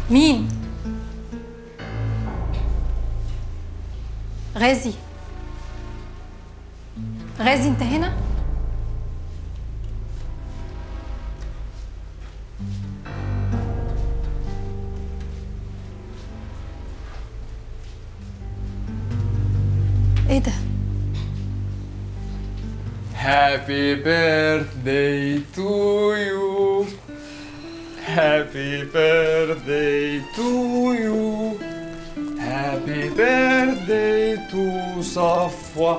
مين؟ غازي. غازي انت هنا؟ ايه ده؟ Happy birthday to you. Happy birthday to you. Happy birthday to صفوة.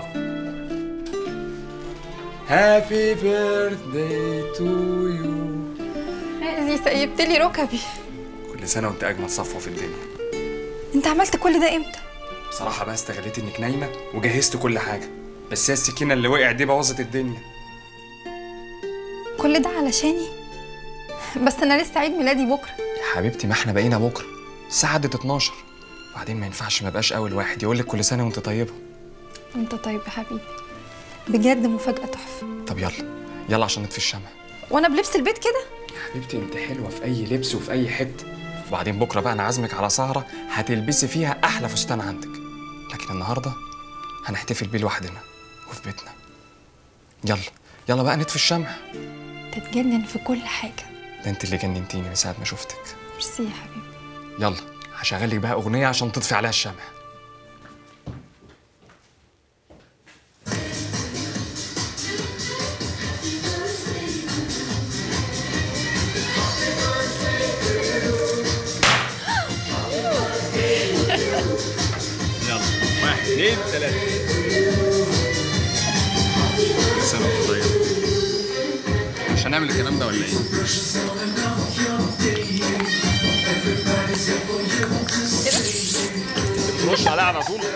Happy birthday to you. غازي سيبتلي ركبي. كل سنة وانت أجمل صفوة في الدنيا. انت عملت كل ده امتى؟ بصراحة بقى استغليت انك نايمة وجهزت كل حاجة، بس هي السكينة اللي وقعت دي بوظت الدنيا. كل ده علشاني؟ بس انا لسه عيد ميلادي بكره. يا حبيبتي ما احنا بقينا بكرة، الساعة عدت 12، وبعدين ما ينفعش ما بقاش أول واحد يقول لك كل سنة وانت طيبة. انت طيب يا حبيبي، بجد مفاجأة تحفة. طب يلا يلا عشان نطفي الشمع. وانا بلبس البيت كده؟ يا حبيبتي انت حلوة في أي لبس وفي أي حتة، وبعدين بكرة بقى أنا عازمك على سهرة هتلبسي فيها أحلى فستان عندك، لكن النهاردة هنحتفل بيه لوحدنا وفي بيتنا. يلا يلا بقى نطفي الشمع. تتجنن في كل حاجة. ده انت اللي جننتيني من ساعة ما شفتك. ميرسي يا حبيبي. يلا هشغلك بقى أغنية عشان تطفي عليها الشمع. يلا 1 2 3. كل سنة وانت طيب. مش هنعمل الكلام ده ولا ايه؟ ترش عليها على طول.